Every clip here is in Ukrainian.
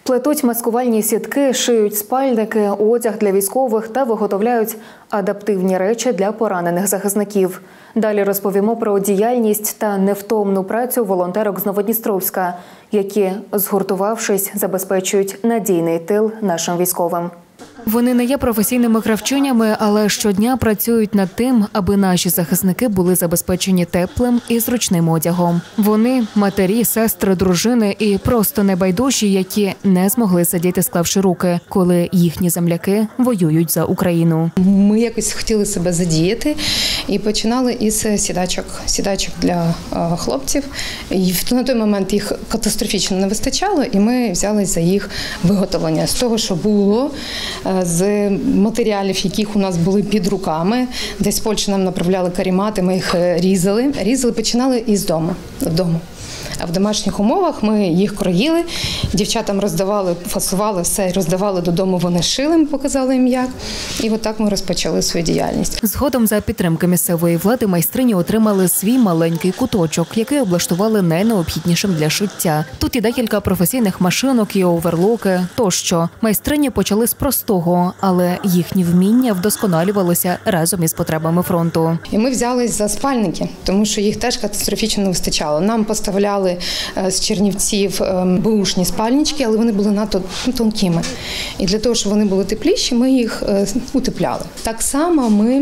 Плетуть маскувальні сітки, шиють спальники, одяг для військових та виготовляють адаптивні речі для поранених захисників. Далі розповімо про діяльність та невтомну працю волонтерок з Новодністровська, які, згуртувавшись, забезпечують надійний тил нашим військовим. Вони не є професійними кравчинями, але щодня працюють над тим, аби наші захисники були забезпечені теплим і зручним одягом. Вони – матері, сестри, дружини і просто небайдужі, які не змогли сидіти, склавши руки, коли їхні земляки воюють за Україну. Ми якось хотіли себе задіяти і починали із сідачок для хлопців. І на той момент їх катастрофічно не вистачало, і ми взялись за їх виготовлення. З того, що було, з матеріалів, яких у нас були під руками. Десь з Польщі нам направляли карімати, ми їх різали. Починали із дому. А в домашніх умовах ми їх кроїли, дівчатам роздавали, фасували все, роздавали додому, вони шили, ми показали їм як. І отак ми розпочали свою діяльність. Згодом за підтримки місцевої влади майстрині отримали свій маленький куточок, який облаштували найнеобхіднішим для шиття. Тут і декілька професійних машинок, і оверлоки тощо. Майстрині почали з простого, але їхні вміння вдосконалювалися разом із потребами фронту. І ми взялись за спальники, тому що їх теж катастрофічно не вистачало. Нам поставляли з Чернівців беушні спальнички, але вони були надто тонкими. І для того, щоб вони були тепліші, ми їх утепляли. Так само ми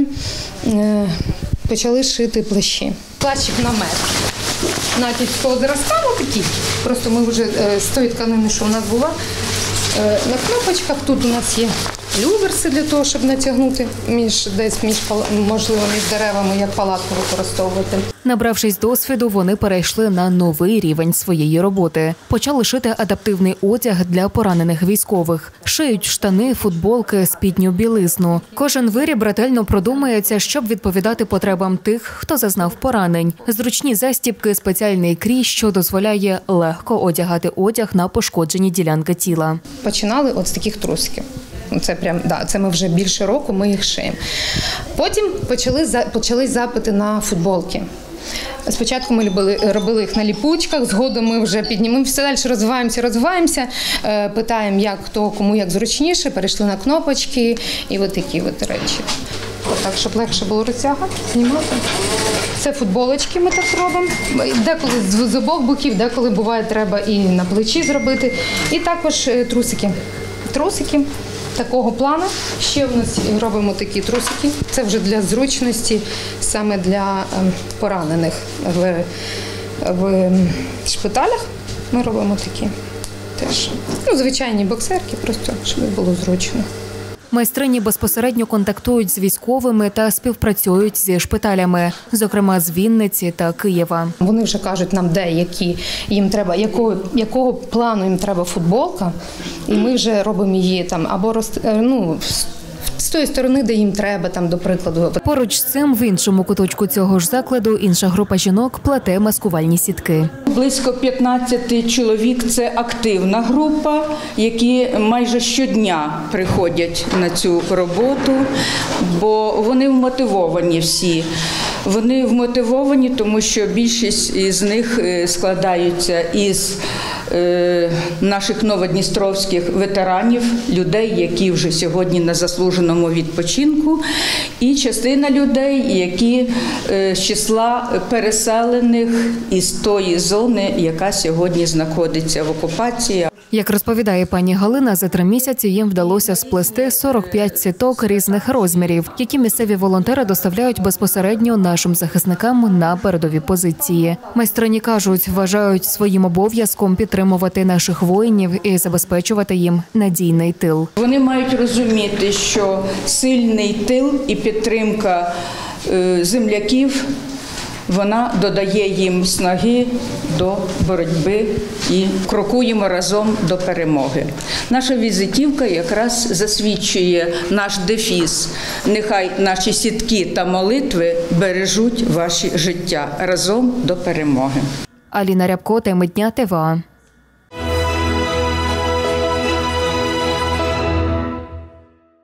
почали шити плащі. Плащик на метр. Натівського зразка, такий. Просто ми вже з тої тканини, що у нас була, на кнопочках тут у нас є люверси для того, щоб натягнути між деревами, як палатку використовувати. Набравшись досвіду, вони перейшли на новий рівень своєї роботи. Почали шити адаптивний одяг для поранених військових. Шиють штани, футболки, спідню білизну. Кожен виріб ретельно продумується, щоб відповідати потребам тих, хто зазнав поранень. Зручні застібки, спеціальний крій, що дозволяє легко одягати одяг на пошкоджені ділянки тіла. Починали от з таких трусиків. Це ми вже більше року, ми їх шиємо. Потім почали запити на футболки. Спочатку ми робили їх на ліпучках, згодом ми вже піднімаємося, далі розвиваємося, питаємо, кому як зручніше, перейшли на кнопочки і от такі речі. Так, щоб легше було розтягати, знімати. Це футболочки ми так робимо. Деколи з обох боків, деколи буває треба і на плечі зробити. І також трусики. Трусики такого плану. Ще в нас робимо такі трусики. Це вже для зручності, саме для поранених в шпиталях. Ми робимо такі теж. Звичайні боксерки, просто щоб було зручно. Майстрині безпосередньо контактують з військовими та співпрацюють зі шпиталями, зокрема з Вінниці та Києва. Вони вже кажуть нам, їм треба, якого плану їм треба футболка, і ми вже робимо її або з тої сторони, де їм треба, до прикладу. Поруч з цим, в іншому куточку цього ж закладу, інша група жінок плете маскувальні сітки. Близько 15 чоловік – це активна група, які майже щодня приходять на цю роботу, бо вони вмотивовані всі. Вони вмотивовані, тому що більшість із них складаються із наших новодністровських ветеранів, людей, які вже сьогодні на заслуженому відпочинку, і частина людей, які з числа переселених із тої зони, яка сьогодні знаходиться в окупації. Як розповідає пані Галина, за 3 місяці їм вдалося сплести 45 сіток різних розмірів, які місцеві волонтери доставляють безпосередньо нашим захисникам на передові позиції. Майстрині кажуть, вважають своїм обов'язком підтримувати наших воїнів і забезпечувати їм надійний тил. Вони мають розуміти, що сильний тил і підтримка земляків – вона додає їм снаги до боротьби і крокуємо разом до перемоги. Наша візитівка якраз засвідчує наш девіз «Нехай наші сітки та молитви бережуть ваші життя разом до перемоги». Аліна Рябко, теми дня ТВА.